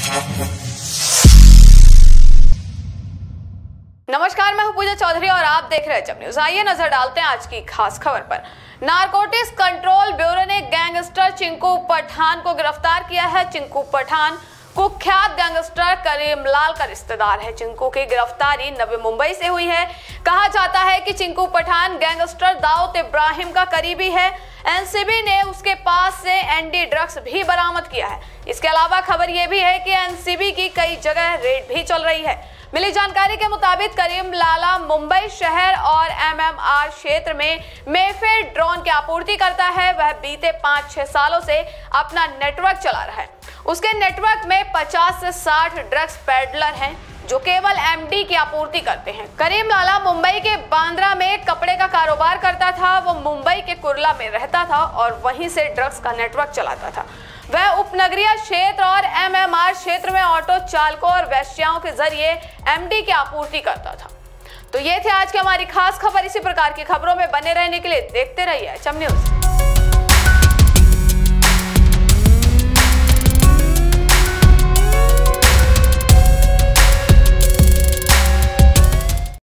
नमस्कार, मैं हूं पूजा चौधरी और आप देख रहे हैं चम न्यूज। आइए नजर डालते हैं आज की खास खबर पर। नारकोटिक्स कंट्रोल ब्यूरो ने गैंगस्टर चिंकू पठान को गिरफ्तार किया है। चिंकू पठान कुख्यात गैंगस्टर करीम लाल का रिश्तेदार है। चिंकू की गिरफ्तारी नवी मुंबई से हुई है। कहा जाता है कि चिंकू पठान गैंगस्टर दाऊद इब्राहिम का करीबी है। एनसीबी ने उसके पास से एनडी ड्रग्स भी बरामद किया है। इसके अलावा खबर यह भी है कि एनसीबी की कई जगह रेड भी चल रही है। मिली जानकारी के मुताबिक करीम लाला मुंबई शहर और एमएमआर क्षेत्र में मेफेयर ड्रोन की आपूर्ति करता है। वह बीते 5-6 सालों से अपना नेटवर्क चला रहा है। उसके नेटवर्क में 50 से 60 ड्रग्स पेडलर हैं जो केवल एमडी की आपूर्ति करते हैं। करीम लाला मुंबई के बांद्रा में कपड़े का कारोबार करता था। वो मुंबई के कुर्ला में रहता था और वहीं से ड्रग्स का नेटवर्क चलाता था। वह उपनगरीय क्षेत्र और एमएमआर क्षेत्र में ऑटो चालकों और वेश्याओं के जरिए एमडी की आपूर्ति करता था। तो ये थे आज की हमारी खास खबर। इसी प्रकार की खबरों में बने रहने के लिए देखते रहिए चम न्यूज।